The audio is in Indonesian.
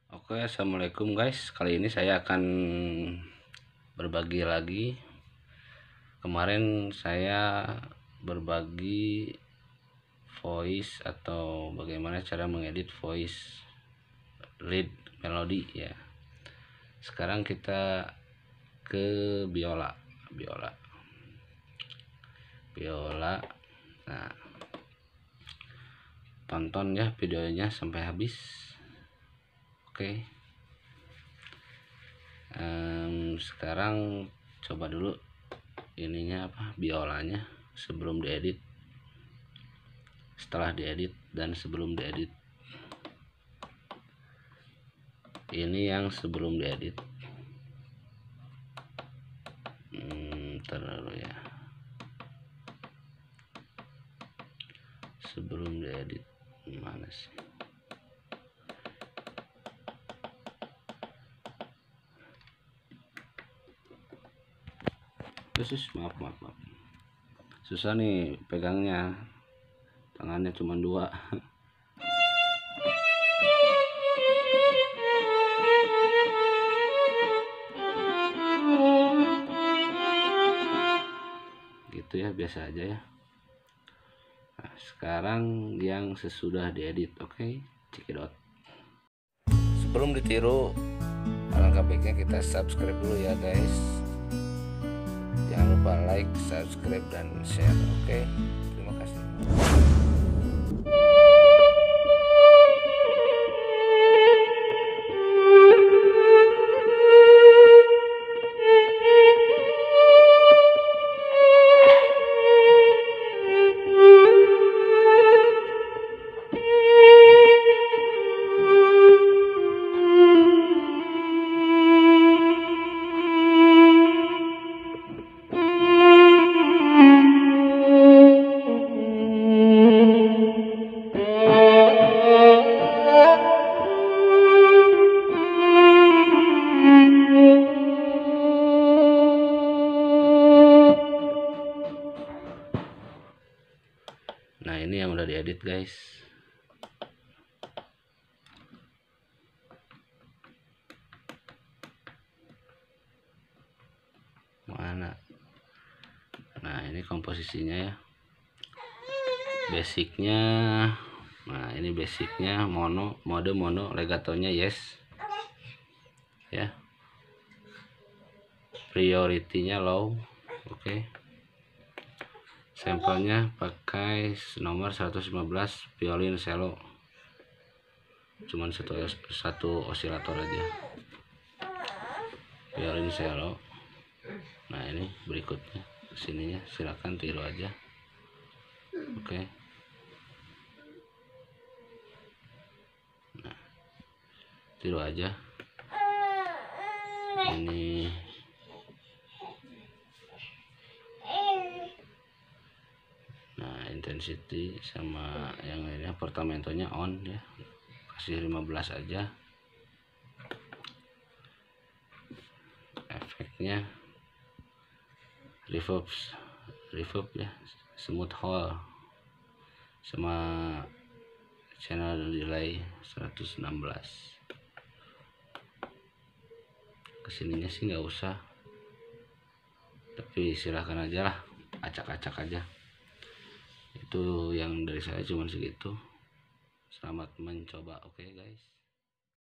Oke, assalamualaikum guys. Kali ini saya akan berbagi lagi. Kemarin saya berbagi voice atau bagaimana cara mengedit voice lead melodi ya. Sekarang kita ke biola. Nah, tonton ya videonya sampai habis. Oke. Sekarang coba dulu ininya biolanya sebelum diedit, setelah diedit, dan sebelum diedit. Ini yang sebelum diedit. Terlalu ya, sebelum diedit mana sih? Maaf, susah nih pegangnya, tangannya cuma 2. Gitu ya, biasa aja ya. Nah, sekarang yang sesudah diedit. Oke, cekidot. Sebelum ditiru, alangkah baiknya kita subscribe dulu ya guys. Jangan lupa like, subscribe, dan share. Oke, terima kasih. Nah, ini yang udah diedit guys. Mana? Nah, ini komposisinya ya. Basicnya, nah ini basicnya mode mono, legatonya yes ya. Priority-nya low. Oke. Sampelnya pakai nomor 115 violin cello, cuman satu osilator aja, violin cello. Nah, ini berikutnya kesininya, silakan tiru aja. Oke. Nah, tiru aja ini. Nah, intensity sama yang lainnya, portamentonya on ya, kasih 15 aja. Efeknya reverb ya, smooth hole, sama channel delay 116. Kesininya sih nggak usah, tapi silahkan aja lah, acak-acak aja. Itu yang dari saya cuma segitu. Selamat mencoba. Oke guys.